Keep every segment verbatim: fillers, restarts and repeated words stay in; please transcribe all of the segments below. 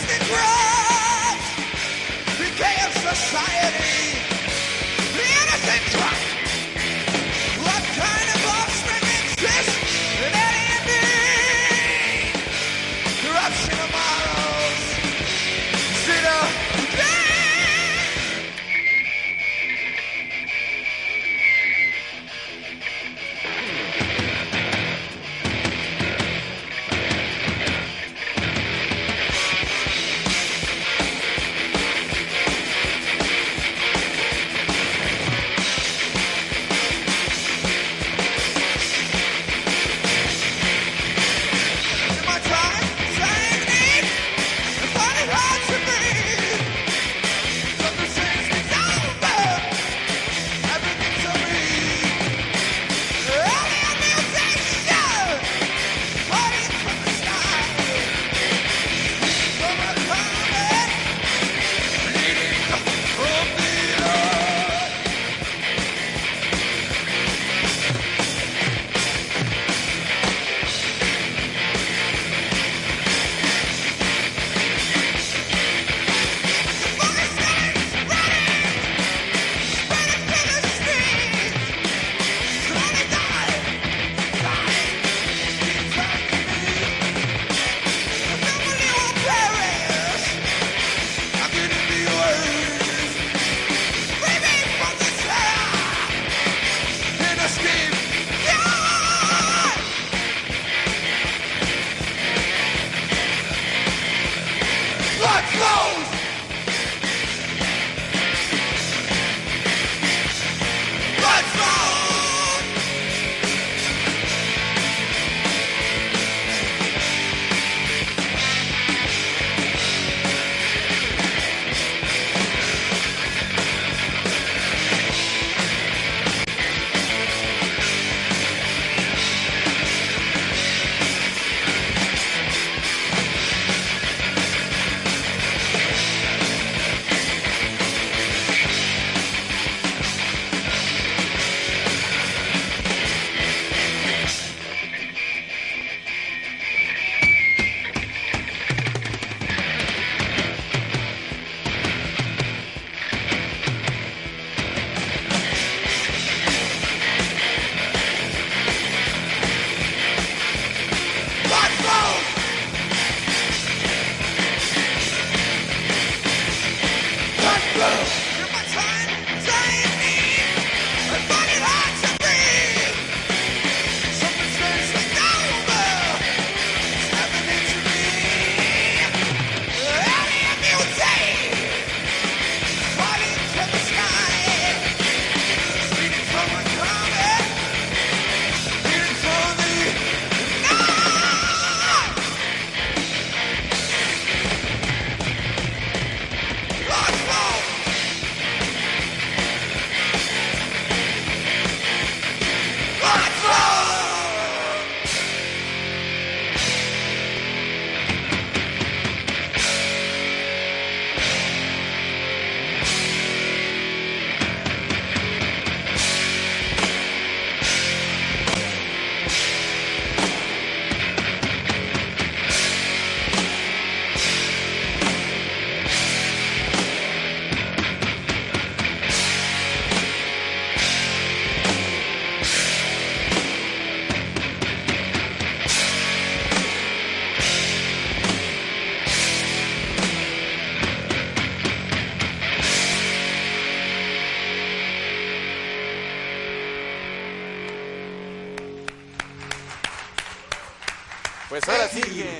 Pues ahora sí que,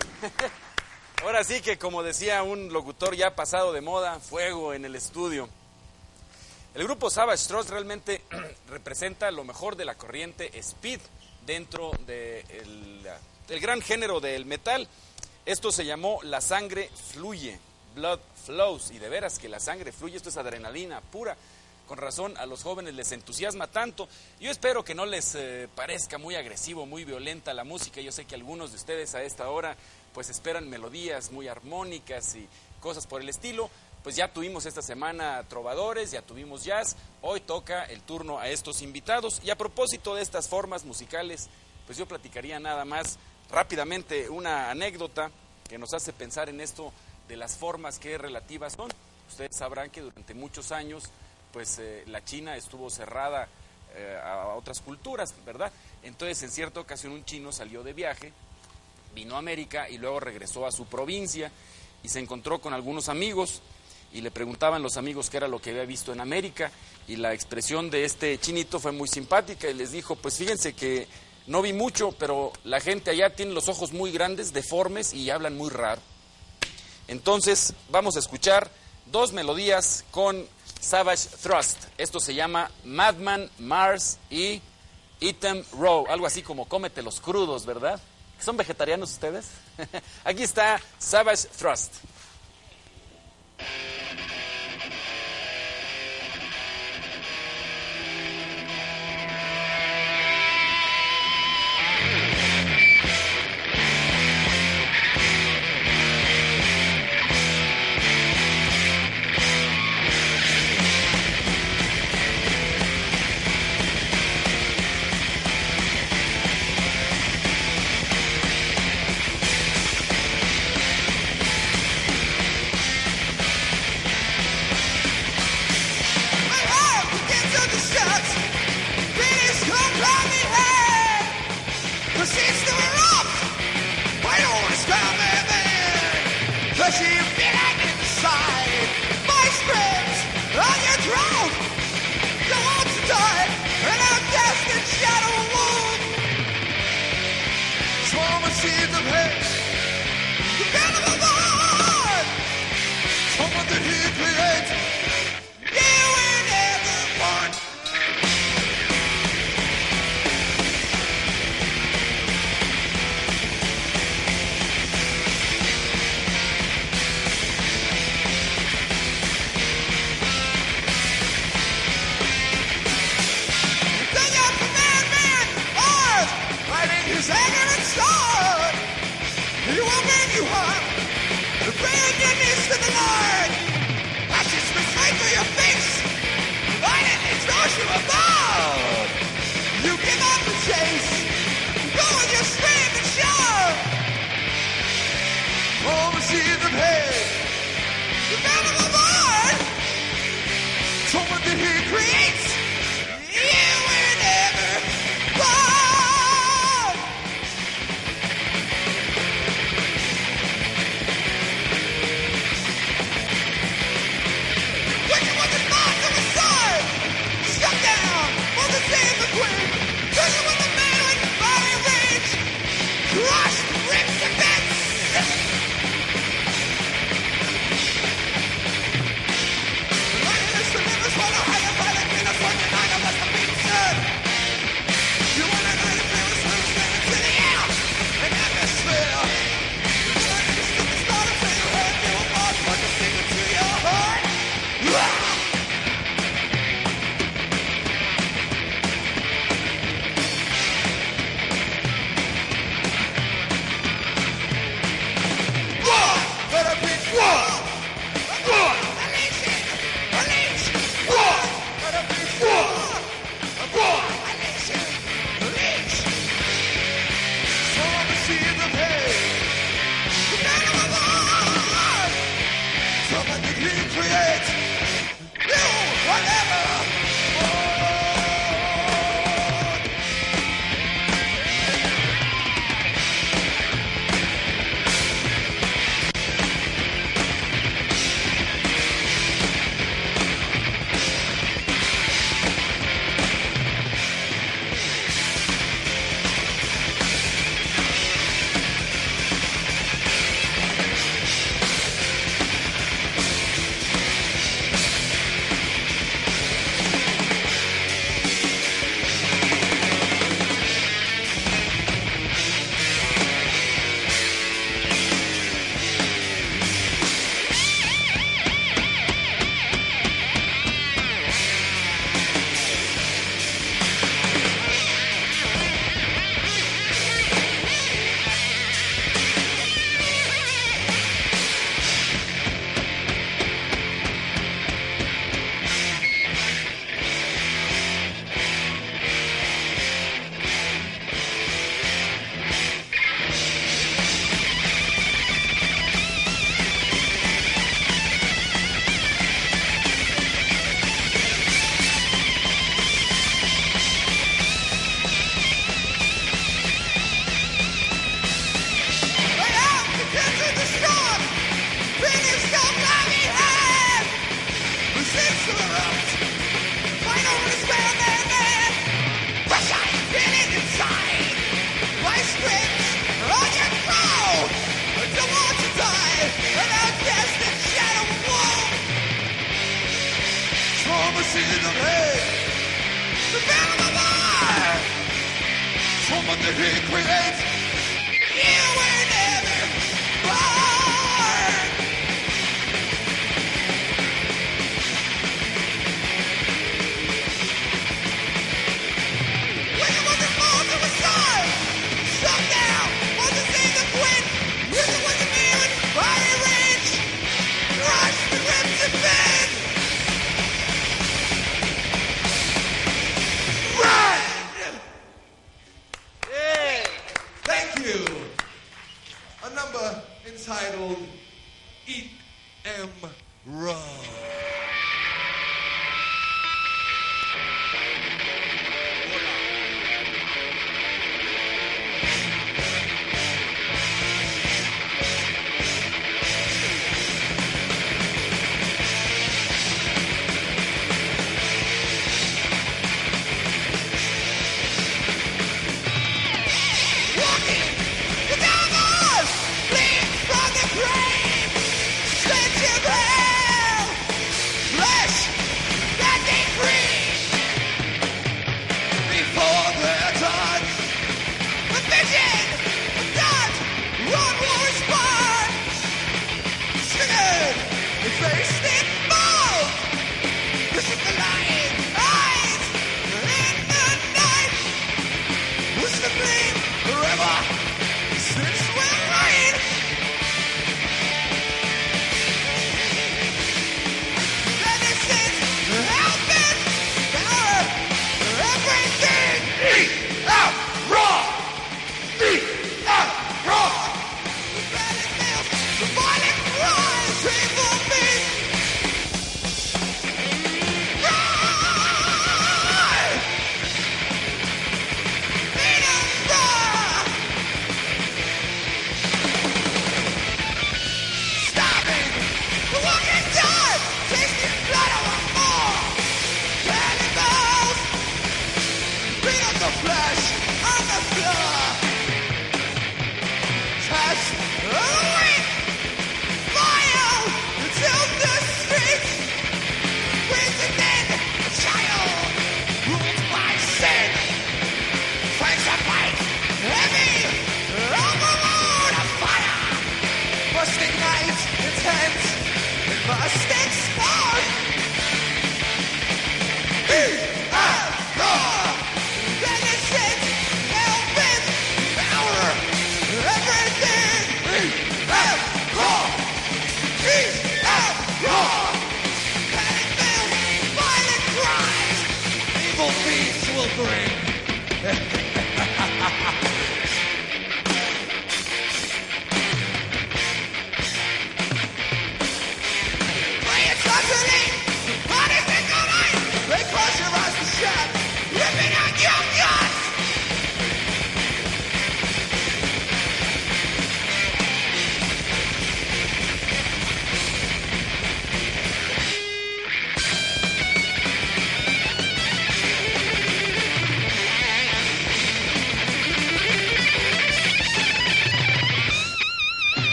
ahora sí que como decía un locutor ya pasado de moda, fuego en el estudio. El grupo Savage Trolls realmente representa lo mejor de la corriente speed dentro del de el gran género del metal. Esto se llamó La Sangre Fluye, Blood Flows, y de veras que la sangre fluye, esto es adrenalina pura. Con razón a los jóvenes les entusiasma tanto. Yo espero que no les eh, parezca muy agresivo, muy violenta la música. Yo sé que algunos de ustedes a esta hora pues esperan melodías muy armónicas y cosas por el estilo. Pues ya tuvimos esta semana trovadores, ya tuvimos jazz, hoy toca el turno a estos invitados. Y a propósito de estas formas musicales, pues yo platicaría nada más rápidamente una anécdota que nos hace pensar en esto de las formas que relativas son. Ustedes sabrán que durante muchos años pues eh, la China estuvo cerrada eh, a otras culturas, ¿verdad? Entonces en cierta ocasión un chino salió de viaje, vino a América y luego regresó a su provincia y se encontró con algunos amigos y le preguntaban los amigos qué era lo que había visto en América, y la expresión de este chinito fue muy simpática y les dijo, pues fíjense que no vi mucho, pero la gente allá tiene los ojos muy grandes, deformes y hablan muy raro. Entonces vamos a escuchar dos melodías con Savage Thrust. Esto se llama Madman Mars y Eat 'em Raw, algo así como cómete los crudos, ¿verdad? ¿Son vegetarianos ustedes? Aquí está Savage Thrust.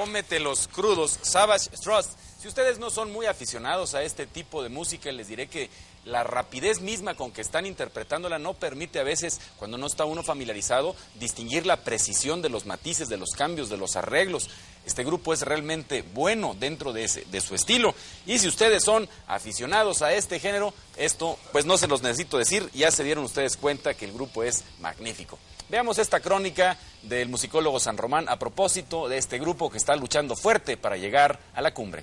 cómetelos crudos, Savage Trust. Si ustedes no son muy aficionados a este tipo de música, les diré que la rapidez misma con que están interpretándola no permite a veces, cuando no está uno familiarizado, distinguir la precisión de los matices, de los cambios, de los arreglos. Este grupo es realmente bueno dentro de, ese, de su estilo. Y si ustedes son aficionados a este género, esto pues no se los necesito decir, ya se dieron ustedes cuenta que el grupo es magnífico. Veamos esta crónica del musicólogo San Román a propósito de este grupo que está luchando fuerte para llegar a la cumbre.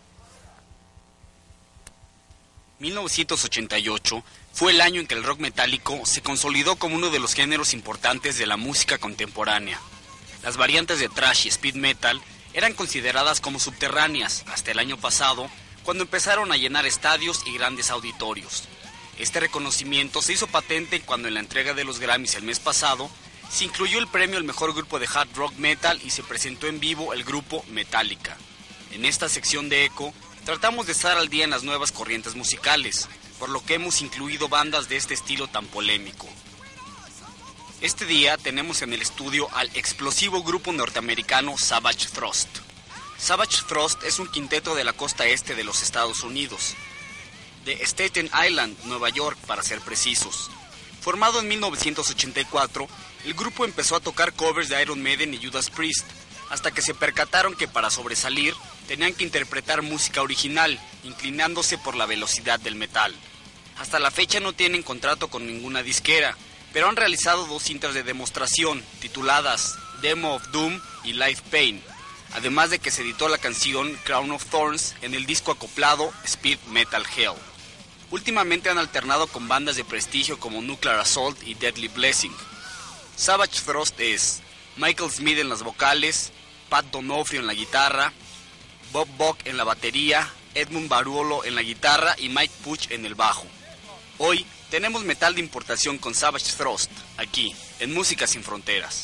mil novecientos ochenta y ocho fue el año en que el rock metálico se consolidó como uno de los géneros importantes de la música contemporánea. Las variantes de thrash y speed metal eran consideradas como subterráneas hasta el año pasado, cuando empezaron a llenar estadios y grandes auditorios. Este reconocimiento se hizo patente cuando en la entrega de los Grammys el mes pasado se incluyó el premio al mejor grupo de hard rock metal y se presentó en vivo el grupo Metallica. En esta sección de Eco tratamos de estar al día en las nuevas corrientes musicales, por lo que hemos incluido bandas de este estilo tan polémico. Este día tenemos en el estudio al explosivo grupo norteamericano Savage Trust. Savage Trust es un quinteto de la costa este de los Estados Unidos, de Staten Island, Nueva York para ser precisos. Formado en mil novecientos ochenta y cuatro, el grupo empezó a tocar covers de Iron Maiden y Judas Priest, hasta que se percataron que para sobresalir tenían que interpretar música original, inclinándose por la velocidad del metal. Hasta la fecha no tienen contrato con ninguna disquera, pero han realizado dos cintas de demostración, tituladas Demo of Doom y Life Pain, además de que se editó la canción Crown of Thorns en el disco acoplado Speed Metal Hell. Últimamente han alternado con bandas de prestigio como Nuclear Assault y Deadly Blessing. Savage Trust es Michael Smith en las vocales, Pat Donofrio en la guitarra, Bob Buck en la batería, Edmund Baruolo en la guitarra y Mike Puch en el bajo. Hoy tenemos metal de importación con Savage Trust, aquí, en Música Sin Fronteras.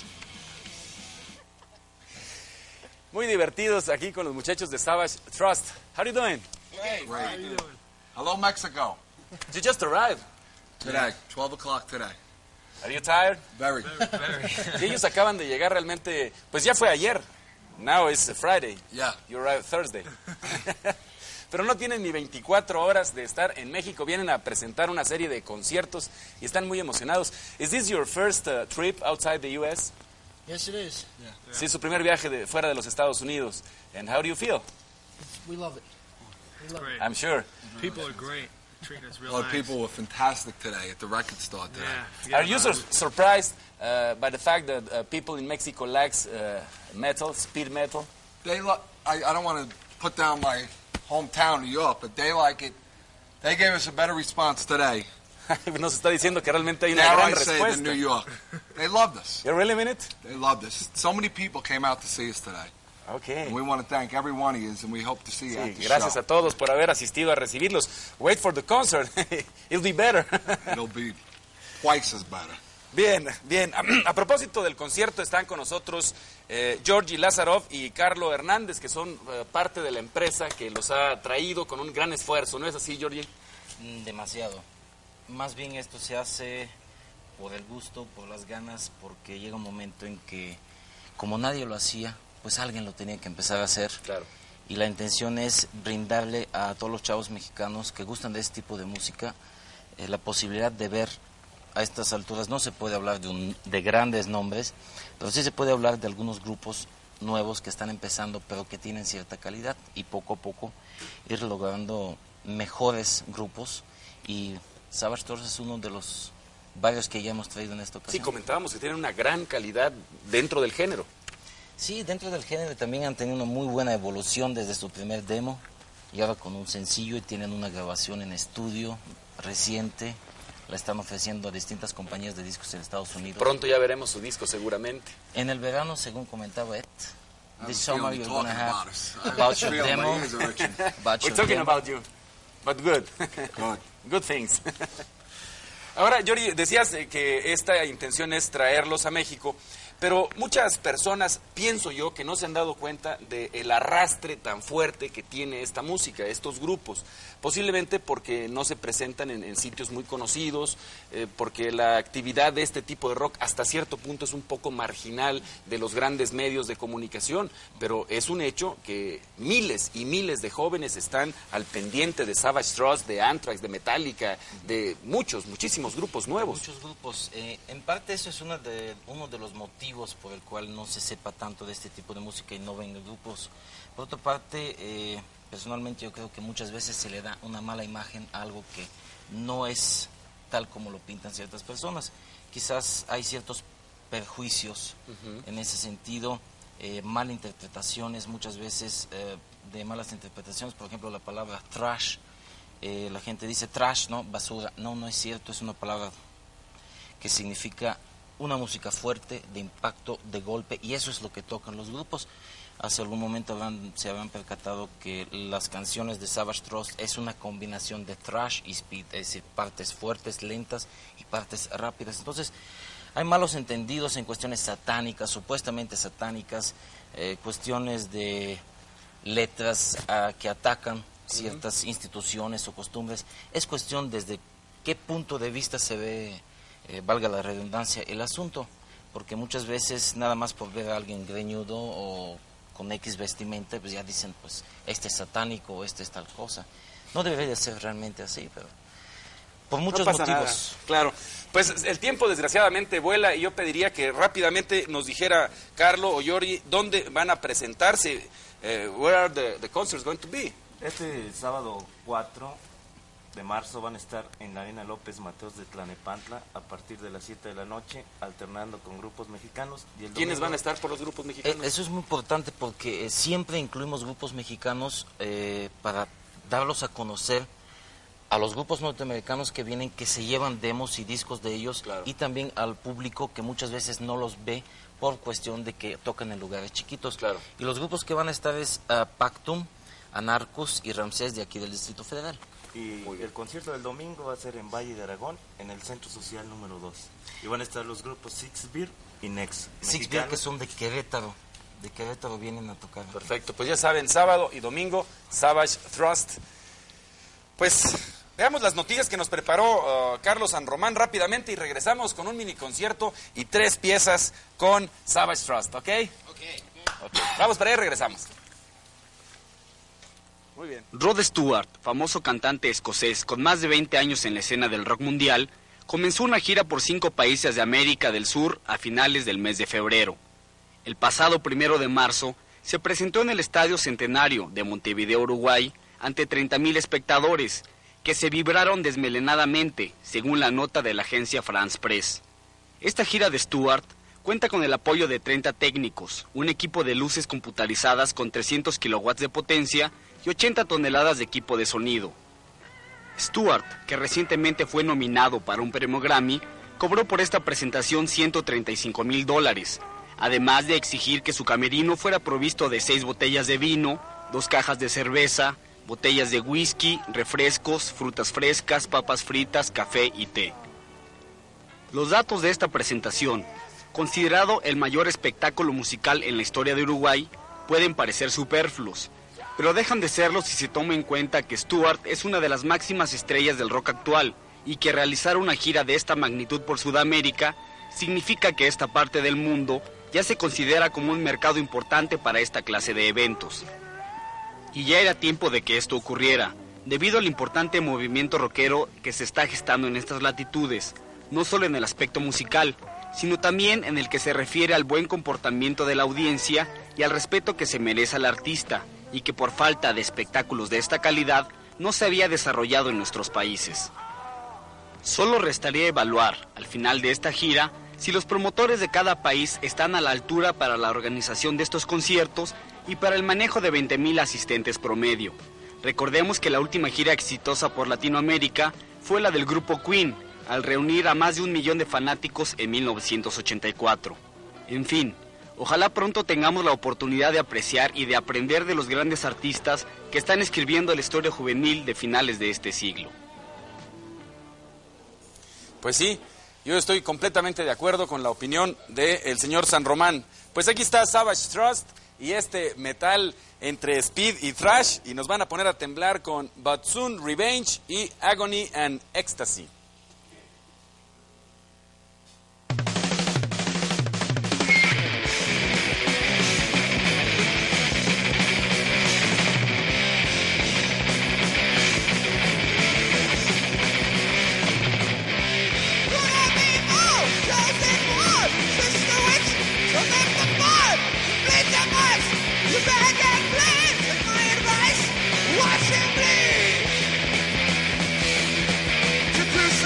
Muy divertidos aquí con los muchachos de Savage Trust. How are you doing? Great. Great. How are you doing? Hello, Mexico. You just arrived. Today, twelve o'clock today. Are you tired? Very. Sí, ellos acaban de llegar realmente, pues ya fue ayer. Now it's Friday. Yeah. You arrived Thursday. Pero no tienen ni veinticuatro horas de estar en México. Vienen a presentar una serie de conciertos y están muy emocionados. Is this your first uh, trip outside the U S? Yes, it is. Yeah. Sí, su primer viaje de, fuera de los Estados Unidos. And how do you feel? We love it. We love Great. I'm sure. People are great. Treating us real Well, nice. people were fantastic today at the record store today. Yeah. forget Are you about sur- it. surprised uh, by the fact that uh, people in Mexico likes uh, metal, speed metal? They lo- I, I don't want to put down my hometown, New York, but they like it. They gave us a better response today. Nos está diciendo que realmente hay una Dare gran I say respuesta. than New York. They loved us. You really mean it? They loved us. So many people came out to see us today. Okay. And we want to thank every one of you, and we hope to see you Sí, at the gracias show. a todos por haber asistido a recibirlos. Wait for the concert. It'll be better. It'll be twice as better. Bien, bien. A propósito del concierto, están con nosotros eh, Georgi Lazarov y Carlo Hernández, que son eh, parte de la empresa que los ha traído con un gran esfuerzo. ¿No es así, Georgi? Mm, Demasiado. Más bien esto se hace por el gusto, por las ganas, porque llega un momento en que, como nadie lo hacía, pues alguien lo tenía que empezar a hacer. Claro. Y la intención es brindarle a todos los chavos mexicanos que gustan de este tipo de música eh, la posibilidad de ver a estas alturas. No se puede hablar de, un, de grandes nombres, pero sí se puede hablar de algunos grupos nuevos que están empezando, pero que tienen cierta calidad, y poco a poco ir logrando mejores grupos. Y Savage Trust es uno de los varios que ya hemos traído en esta Sí, ocasión. comentábamos que tienen una gran calidad dentro del género. Sí, dentro del género también han tenido una muy buena evolución desde su primer demo, y ahora con un sencillo, y tienen una grabación en estudio reciente. La están ofreciendo a distintas compañías de discos en Estados Unidos. Pronto ya veremos su disco seguramente. En el verano, según comentaba Ed, I this have a summer feeling you're you're going to talking have about us. about your I feel my demo, ears are itching. about We're your talking demo. about you, but good. Good. Good things. Ahora, Yori, decías eh, que esta intención es traerlos a México, Pero muchas personas, pienso yo, que no se han dado cuenta del arrastre tan fuerte que tiene esta música, estos grupos. Posiblemente porque no se presentan en, en sitios muy conocidos, eh, porque la actividad de este tipo de rock hasta cierto punto es un poco marginal de los grandes medios de comunicación, pero es un hecho que miles y miles de jóvenes están al pendiente de Savage Trust, de Anthrax, de Metallica, de muchos, muchísimos grupos nuevos. Muchos grupos. Eh, en parte eso es una de, uno de los motivos por el cual no se sepa tanto de este tipo de música y no vengan grupos. Por otra parte, eh, personalmente yo creo que muchas veces se le da una mala imagen a algo que no es tal como lo pintan ciertas personas. Quizás hay ciertos perjuicios uh-huh. en ese sentido, eh, malinterpretaciones, muchas veces eh, de malas interpretaciones. Por ejemplo, la palabra thrash, eh, la gente dice trash, ¿no? Basura. No, no es cierto, es una palabra que significa una música fuerte, de impacto, de golpe, y eso es lo que tocan los grupos. Hace algún momento habrán, se habrán percatado que las canciones de Savage Trust es una combinación de thrash y speed, es decir, partes fuertes, lentas y partes rápidas. Entonces, hay malos entendidos en cuestiones satánicas, supuestamente satánicas, eh, cuestiones de letras uh, que atacan ciertas uh-huh. instituciones o costumbres. Es cuestión desde qué punto de vista se ve, eh, valga la redundancia, el asunto, porque muchas veces nada más por ver a alguien greñudo o con X vestimenta, pues ya dicen, pues, este es satánico o este es tal cosa. No debería de ser realmente así, pero por muchos no pasa motivos. Nada. Claro, pues el tiempo desgraciadamente vuela y yo pediría que rápidamente nos dijera Carlo o Yori dónde van a presentarse, uh, where are the, the concerts going to be? Este sábado cuatro de marzo van a estar en la Arena López Mateos de Tlanepantla a partir de las siete de la noche, alternando con grupos mexicanos. Y el ¿Quiénes domingo... van a estar por los grupos mexicanos? Eh, eso es muy importante porque eh, siempre incluimos grupos mexicanos eh, para darlos a conocer a los grupos norteamericanos que vienen, que se llevan demos y discos de ellos, claro. y también al público que muchas veces no los ve por cuestión de que tocan en lugares chiquitos. Claro. Y los grupos que van a estar es uh, Pactum, Anarcus y Ramsés de aquí del Distrito Federal. Y el concierto del domingo va a ser en Valle de Aragón, en el Centro Social número dos. Y van a estar los grupos Six Beer y Next. Six Beer, que son de Querétaro. De Querétaro vienen a tocar. Perfecto, pues ya saben, sábado y domingo, Savage Trust. Pues veamos las noticias que nos preparó uh, Carlos San Román rápidamente y regresamos con un mini concierto y tres piezas con Savage Trust, ¿ok? Ok. okay. Vamos para allá y regresamos. Muy bien. Rod Stewart, famoso cantante escocés con más de veinte años en la escena del rock mundial, comenzó una gira por cinco países de América del Sur a finales del mes de febrero. El pasado primero de marzo se presentó en el Estadio Centenario de Montevideo, Uruguay, ante treinta mil espectadores, que se vibraron desmelenadamente, según la nota de la agencia France Press. Esta gira de Stewart cuenta con el apoyo de treinta técnicos, un equipo de luces computarizadas con trescientos kilowatts de potencia y ochenta toneladas de equipo de sonido. Stewart, que recientemente fue nominado para un premio Grammy, cobró por esta presentación ciento treinta y cinco mil dólares, además de exigir que su camerino fuera provisto de seis botellas de vino, dos cajas de cerveza, botellas de whisky, refrescos, frutas frescas, papas fritas, café y té. Los datos de esta presentación, considerado el mayor espectáculo musical en la historia de Uruguay, pueden parecer superfluos, pero dejan de serlo si se toma en cuenta que Stewart es una de las máximas estrellas del rock actual y que realizar una gira de esta magnitud por Sudamérica significa que esta parte del mundo ya se considera como un mercado importante para esta clase de eventos. Y ya era tiempo de que esto ocurriera, debido al importante movimiento rockero que se está gestando en estas latitudes, no solo en el aspecto musical, sino también en el que se refiere al buen comportamiento de la audiencia y al respeto que se merece al artista, y que por falta de espectáculos de esta calidad no se había desarrollado en nuestros países. Solo restaría evaluar, al final de esta gira, si los promotores de cada país están a la altura para la organización de estos conciertos y para el manejo de veinte mil asistentes promedio. Recordemos que la última gira exitosa por Latinoamérica fue la del grupo Queen, al reunir a más de un millón de fanáticos en mil novecientos ochenta y cuatro. En fin, ojalá pronto tengamos la oportunidad de apreciar y de aprender de los grandes artistas que están escribiendo la historia juvenil de finales de este siglo. Pues sí, Yo estoy completamente de acuerdo con la opinión del señor San Román. Pues aquí está Savage Trust y este metal entre speed y thrash, y nos van a poner a temblar con But Soon Revenge y Agony and Ecstasy. Watch him bleed. To do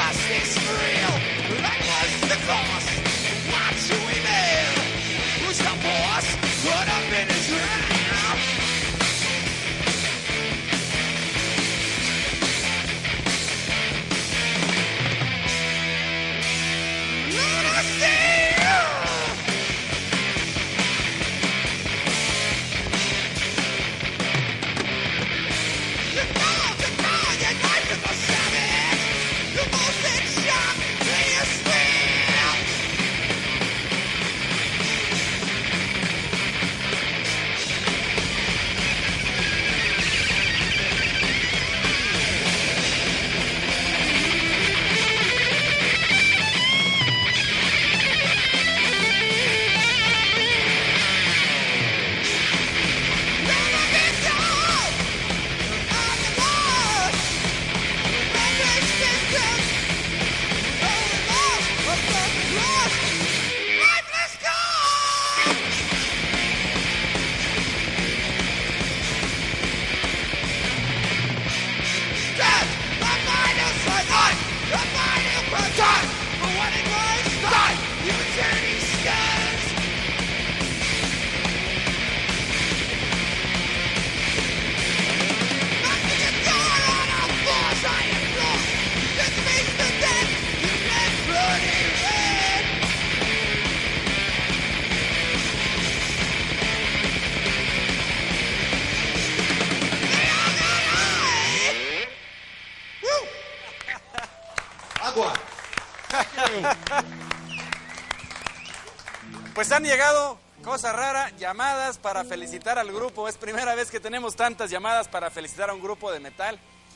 Pues han llegado, cosa rara, llamadas para felicitar al grupo. Es primera vez que tenemos tantas llamadas para felicitar a un grupo de metal.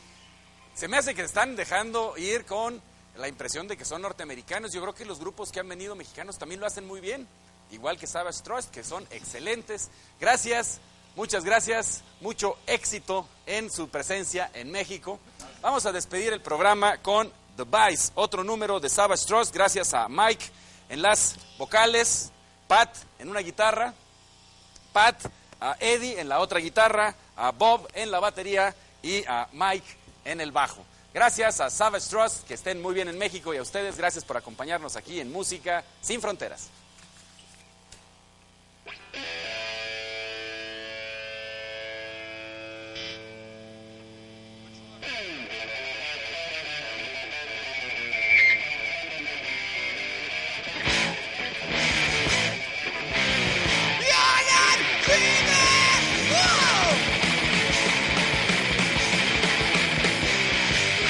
Se me hace que están dejando ir con la impresión de que son norteamericanos. Yo creo que los grupos que han venido mexicanos también lo hacen muy bien, igual que Savage Trust, que son excelentes. Gracias, muchas gracias, mucho éxito en su presencia en México. Vamos a despedir el programa con The Vice, otro número de Savage Trust, gracias a Mike en las vocales, Pat en una guitarra, Pat, a Eddie en la otra guitarra, a Bob en la batería y a Mike en el bajo. Gracias a Savage Trust, que estén muy bien en México, y a ustedes, gracias por acompañarnos aquí en Música Sin Fronteras.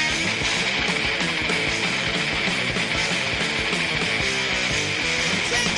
Take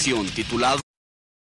canción titulado